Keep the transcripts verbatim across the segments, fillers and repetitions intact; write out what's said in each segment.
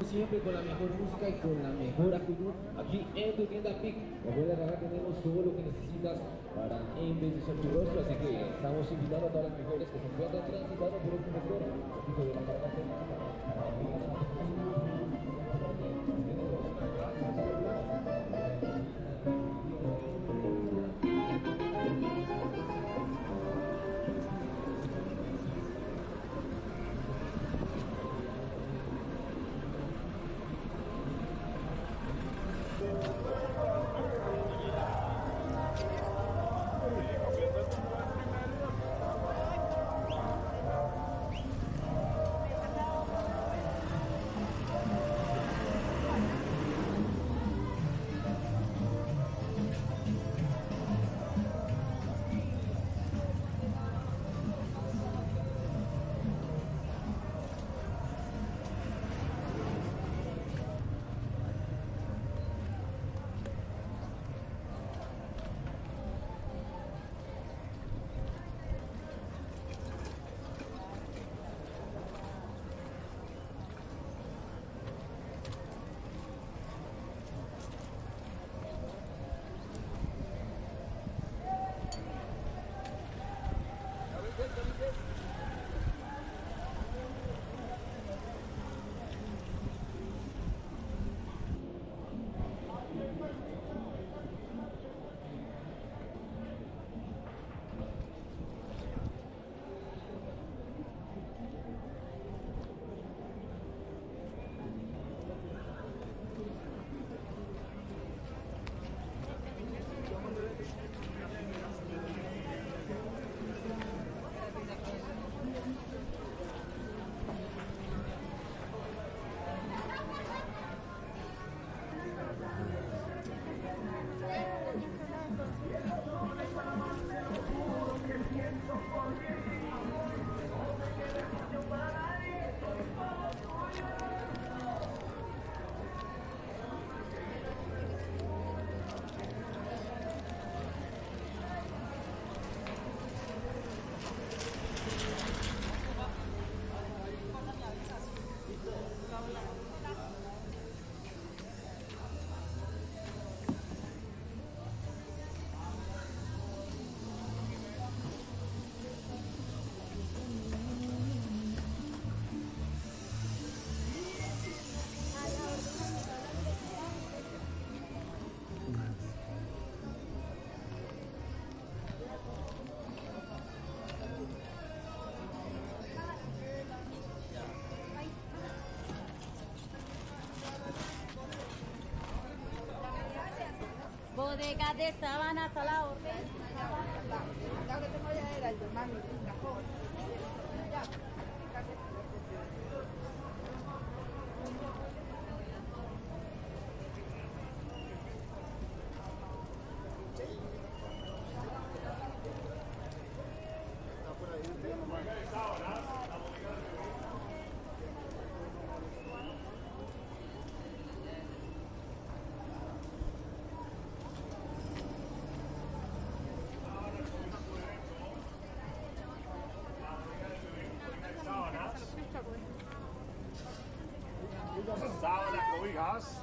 siempre con la mejor música y con la mejor actitud aquí en tu tienda P I C. Recuerda que acá tenemos todo lo que necesitas para embellecer tu rostro, así que estamos invitando a todas las mujeres que se encuentran transitando por este sector, poquito de la carga Bodega de sábanas a la orden. La que tengo ya era el de mami, el cajón. Ya. Sábanas, cobijas.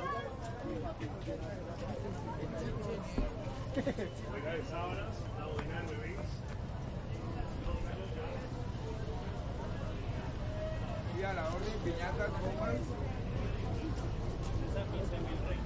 Bodega de sábanas, la bodega de bebés. Y a la orden, piñatas, copas. Esa quince mil rey.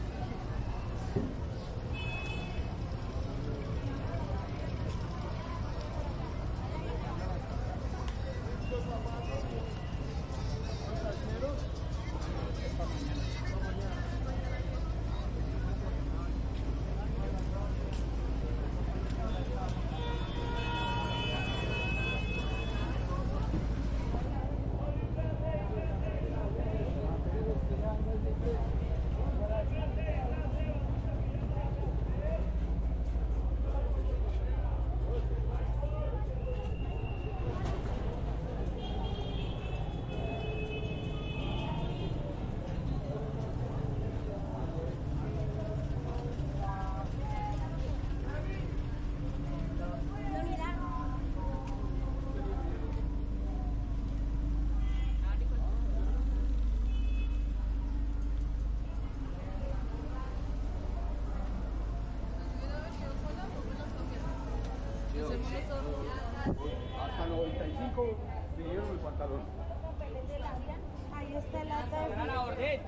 Hasta noventa y cinco pidieron el pantalón. Ahí está el lata. ¡Era la orden!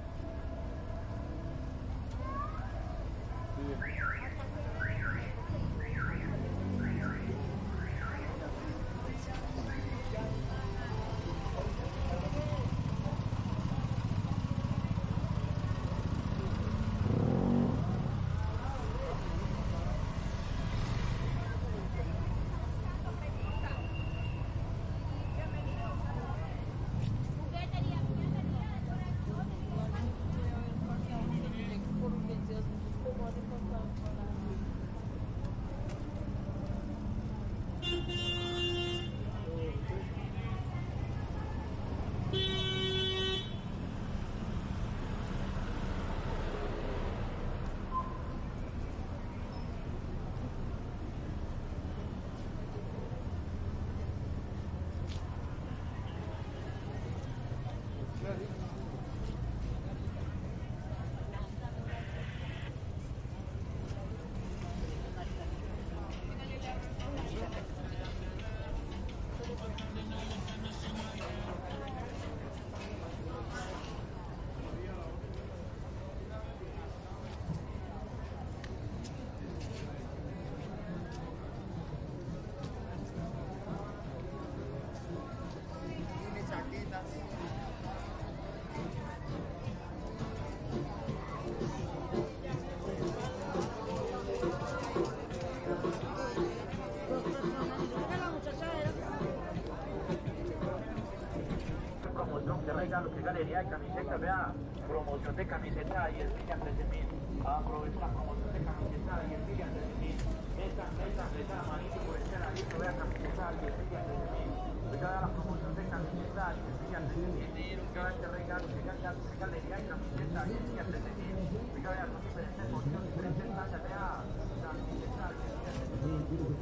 Promoción, qué regalo, qué galería de camisetas, vea, promoción de camiseta y el día trece mil. Aprovecha la promoción de camiseta y el día trece mil. Esta, esta, esta, manito por este ladito, vea camiseta y el día trece mil. Oiga, la promoción de camiseta y el día trece mil. Oiga, este regalo, qué galería de camiseta y el día trece mil. Oiga, vea, son diferentes modelos, diferentes tallas, vea, camiseta y el día trece mil.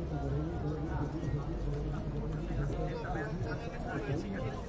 Camiseta, vea, camiseta y el día trece mil.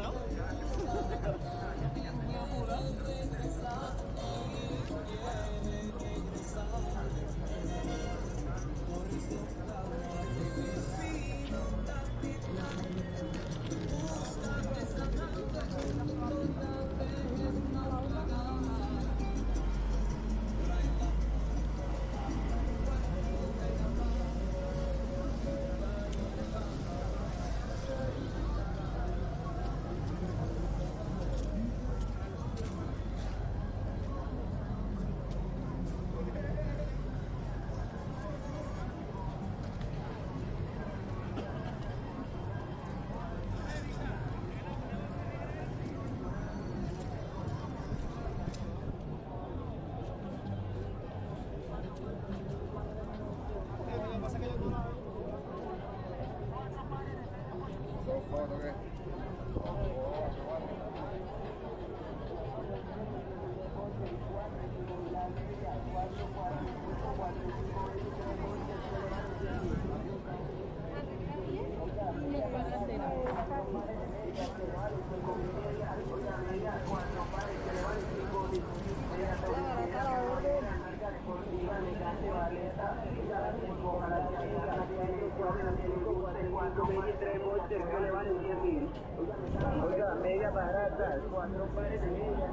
Oiga, media barata, cuatro pares de media.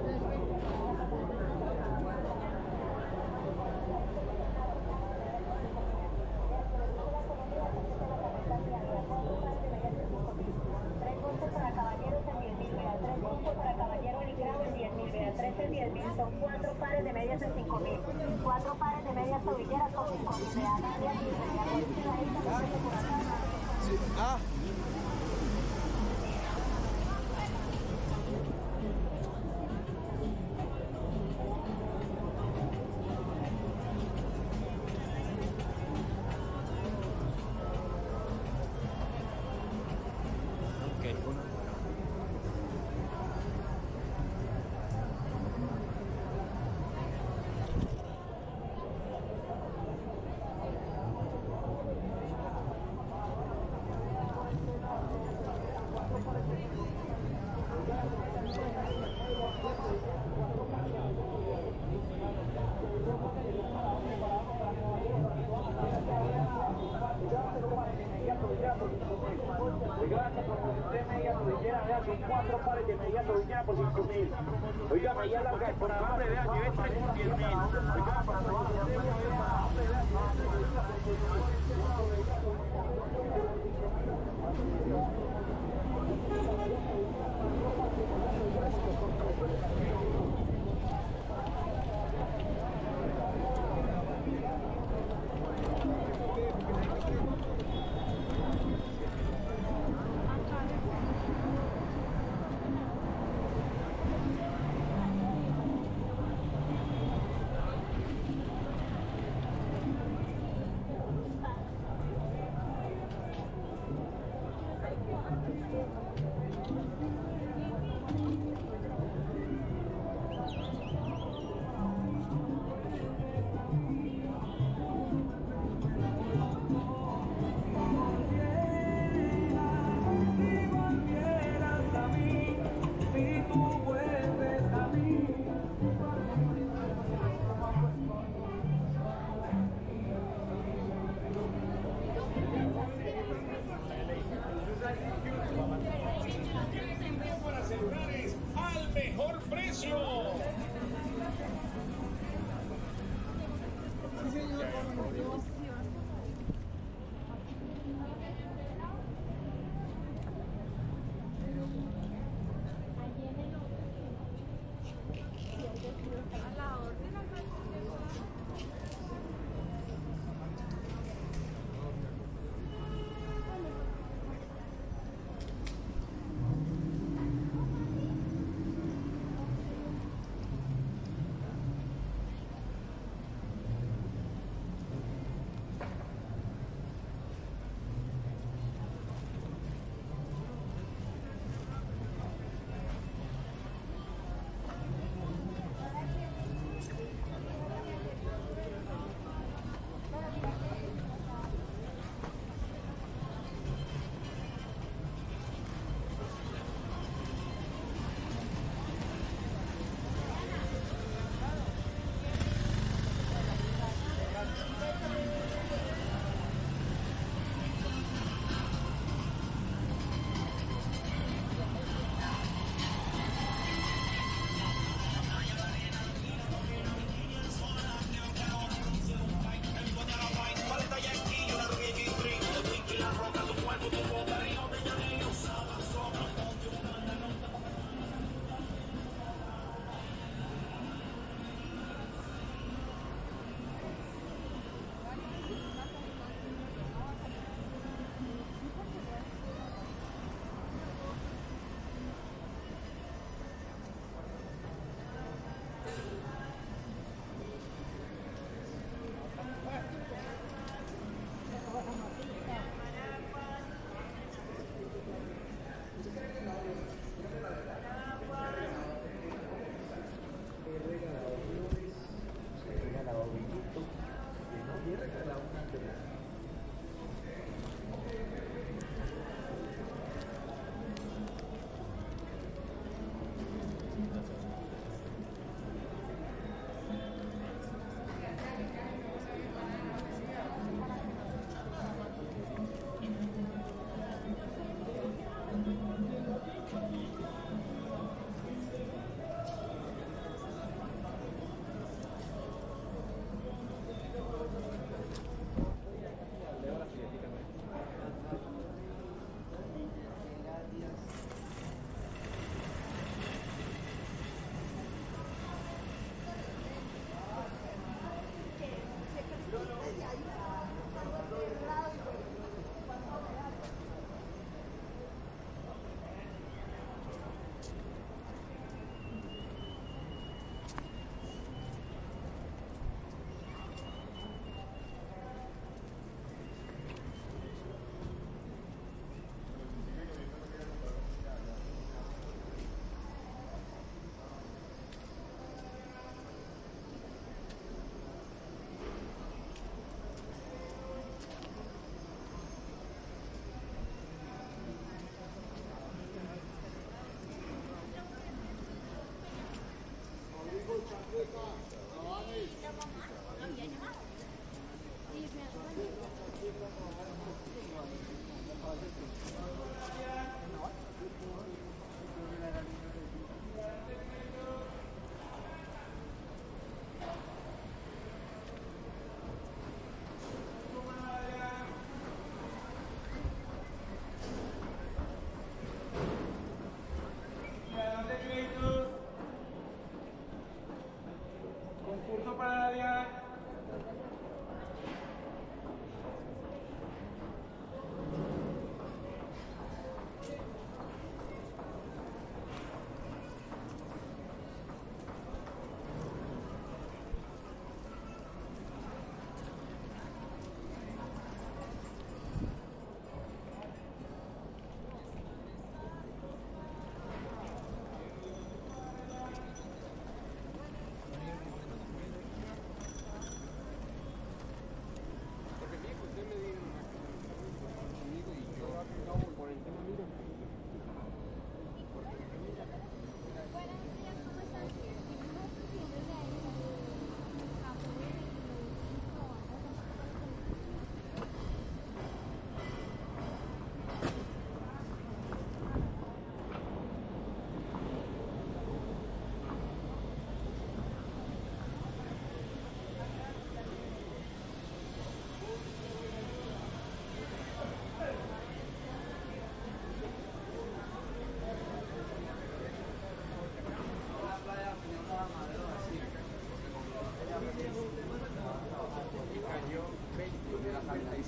Tres bolsos para caballeros en diez mil, vea, tres bolsos para caballero en grado en diez mil, vea, tres en diez mil, son cuatro pares de medias en cinco mil, cuatro pares de medias tobilleras con cinco mil, vea, medias y media, bolsita esta, no sé por acá. Ah. tobillera, vea, son cuatro pares de media tobillera por cinco mil. Oiga, media larga de por abajo, vea, lleve tres por diez mil. Oiga, para toda la botella, vea.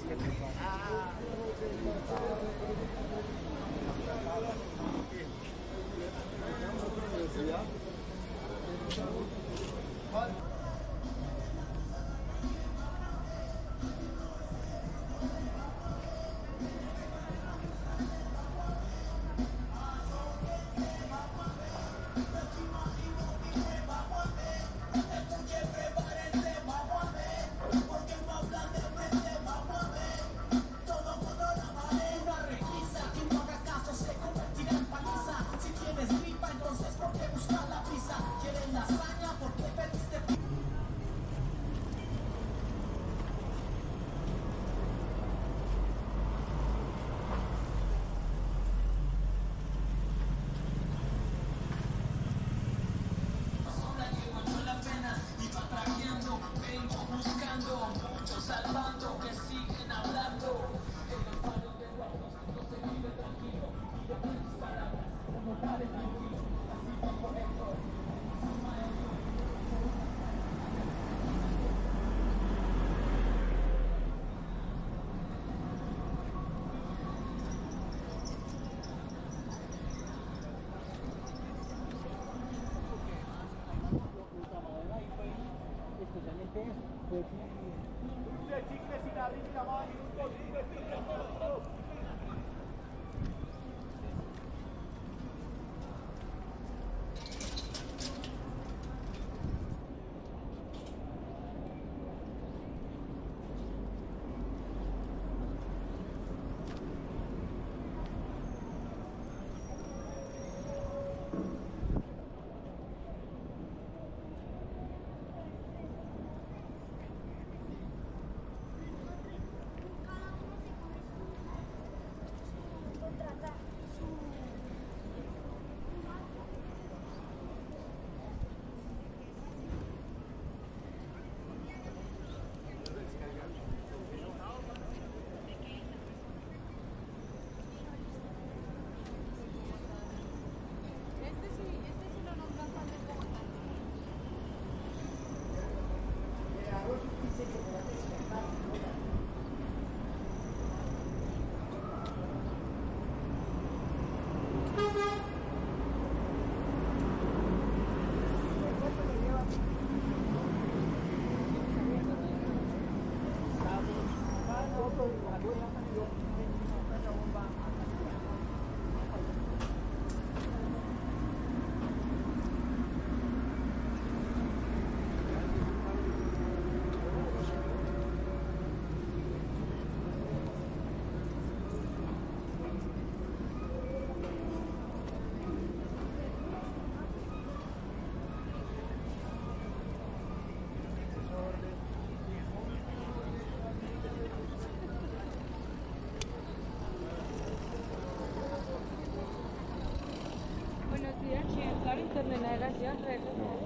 Internet navegación, red.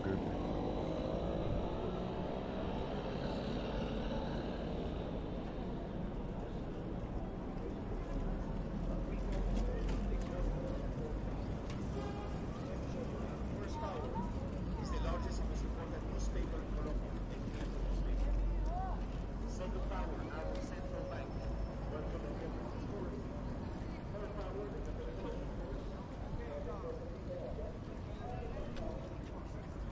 Is the largest and most important newspaper in Colombia. Centro Power, our central bank. One Colombian story. Power Power.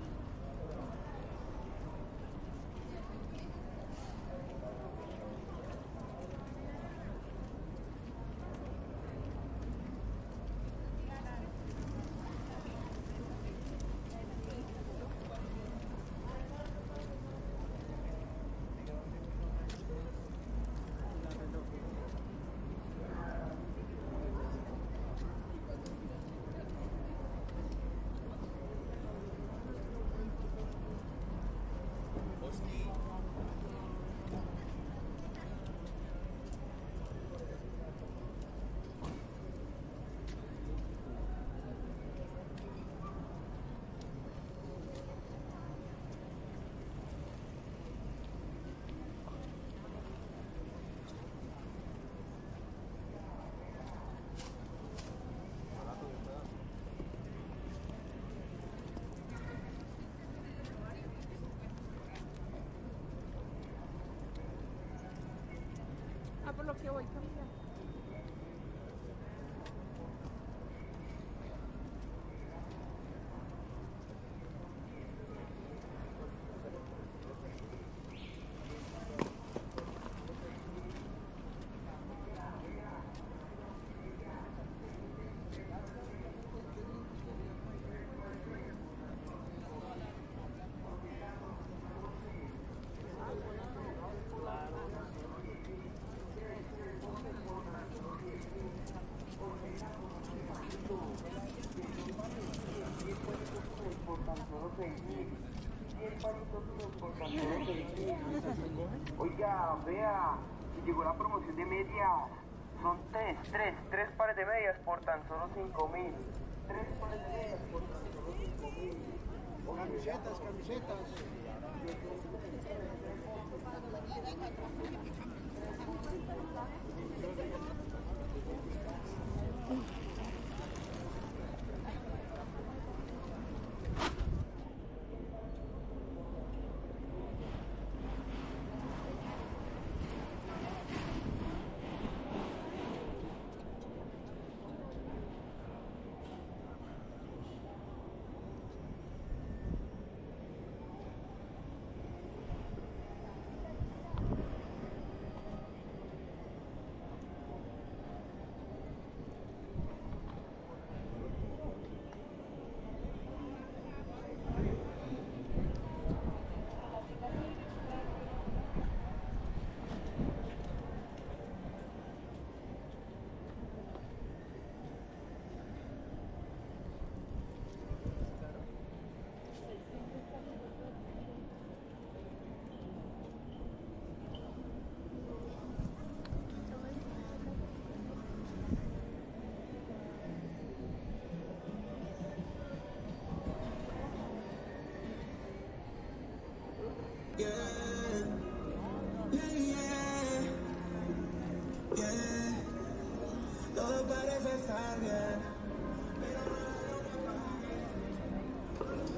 por lo que voy cambiando. Oiga, vea, llegó la promoción de medias. Son tres, tres, tres pares de medias por tan solo cinco mil. Tres pares de medias por tan solo cinco mil. Camisetas, camisetas. Yeah, yeah, yeah, yeah. Todo parece estar bien, pero nada me parece.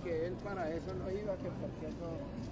que él para eso no iba, que porque no.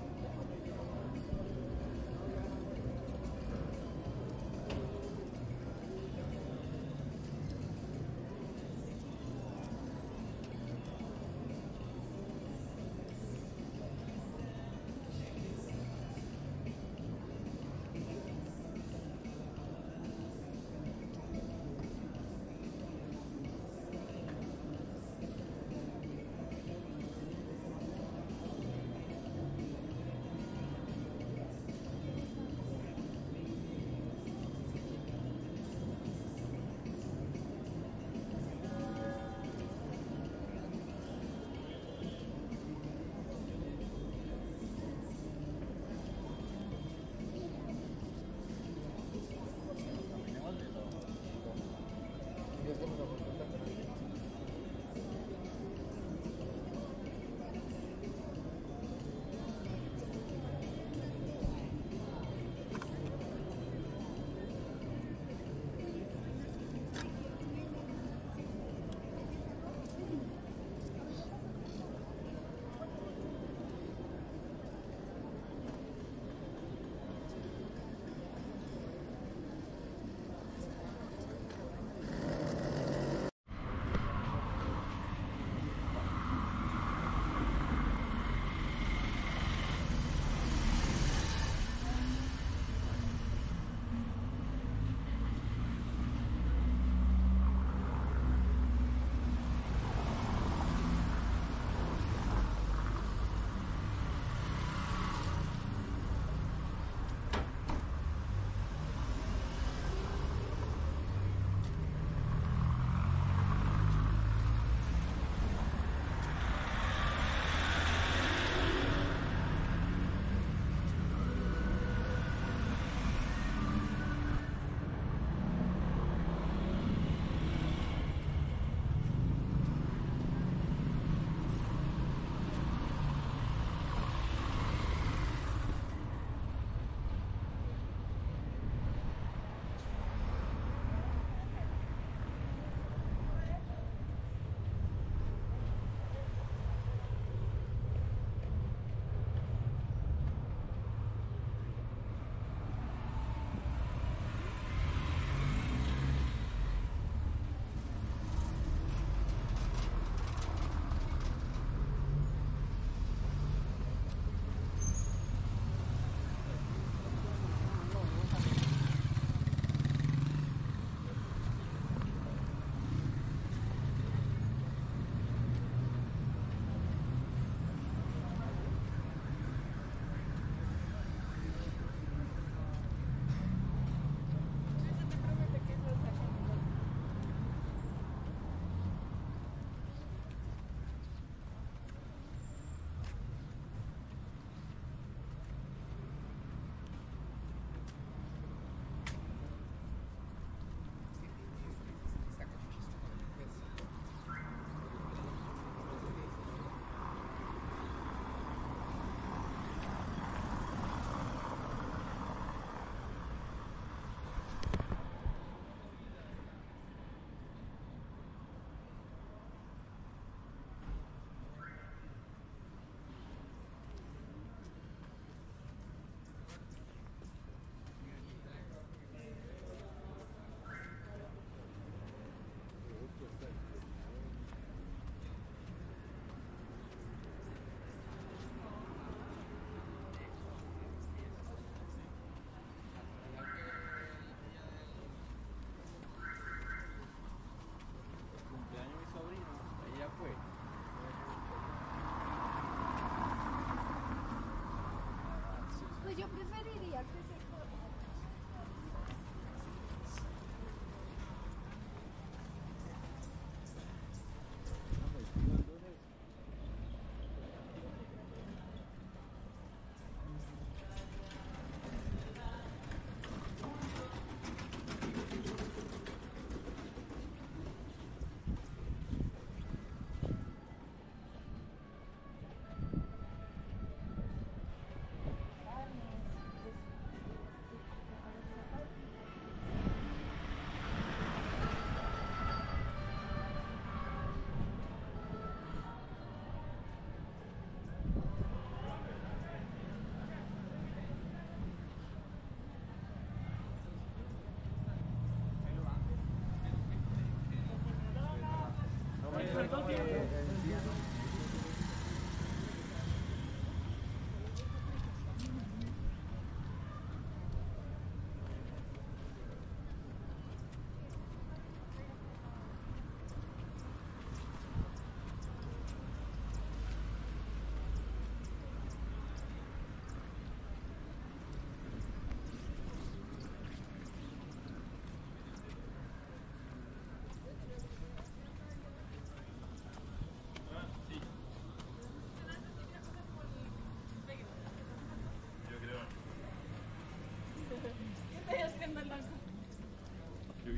Pues yo preferiría que se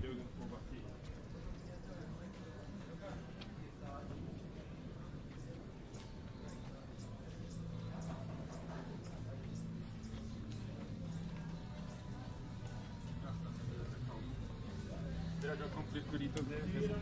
luego un poco aquí. Pero acá con frescuritos de... de...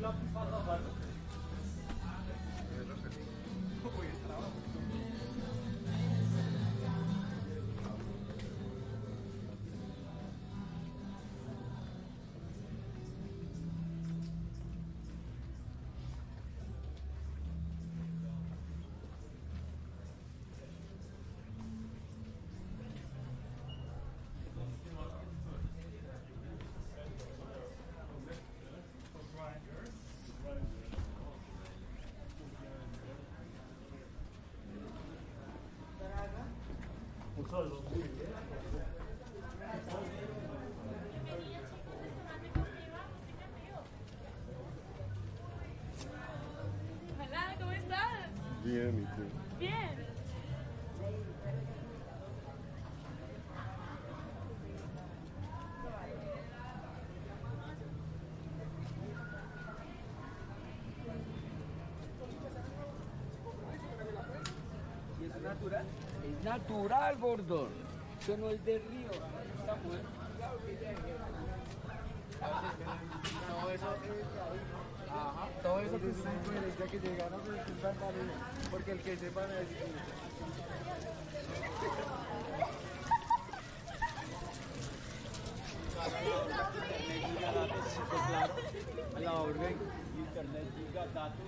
Hola, ¿cómo estás? Bien, ¿y tú? Bien. ¿Y es natural? Es natural, gordo. Eso no es de río. Esta mujer. Todo eso. Ajá. Todo eso que está incoherencia que llegaron a presentar porque el que sepa me decir. A la orden. Internet giga datos.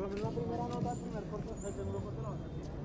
lo menos la primera nota, el primer corte, el segundo corte la vas a hacer.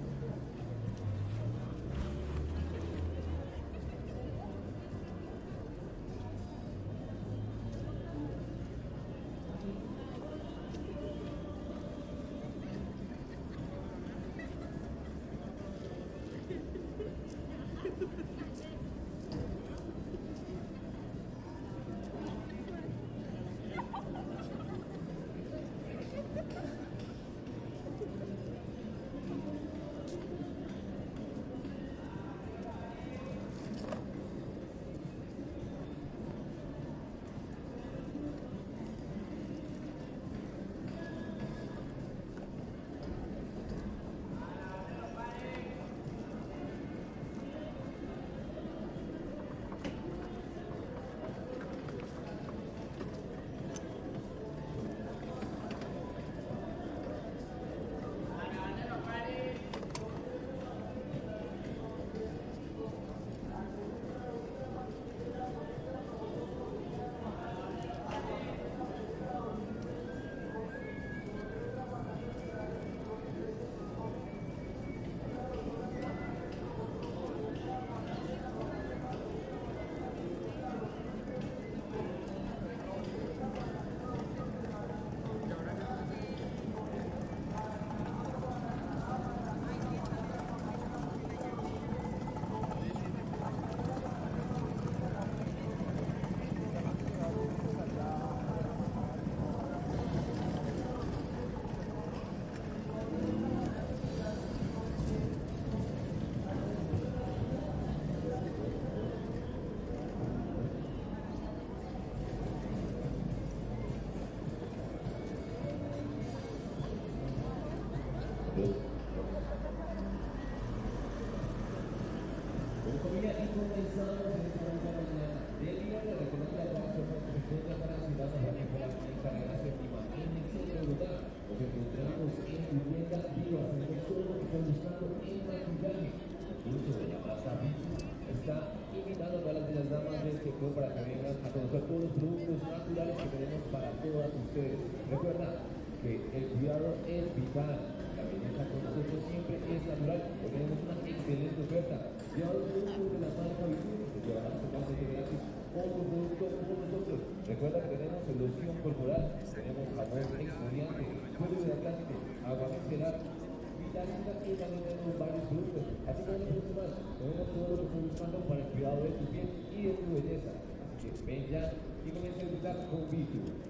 Como familia y comenzamos en esta mañana del día de reconocer a todas las personas que se encuentran para la ciudad de San Nicolás en carrera séptima en el centro de Bogotá. Nos encontramos en vivienda viva, hacemos todo lo que están buscando en maquillaje, incluso de la más rápida. Está invitando a todas las bellas damas del sector para que vengan a conocer todos los productos naturales que tenemos para todas ustedes. Recuerda que el cuidado es vital. La belleza con nosotros siempre es natural, porque tenemos una excelente oferta. Lleva los productos de la marca Vitur, que llevarán totalmente gratis o un producto con nosotros. Recuerda que tenemos loción corporal, tenemos jabón exfoliante, cuero hidratante, agua micelar, vitamina y también tenemos varios productos. Así que no les guste más, tenemos todo lo que están buscando para el cuidado de tu piel y de tu belleza. Así que ven ya y comienza a disfrutar con Vitur.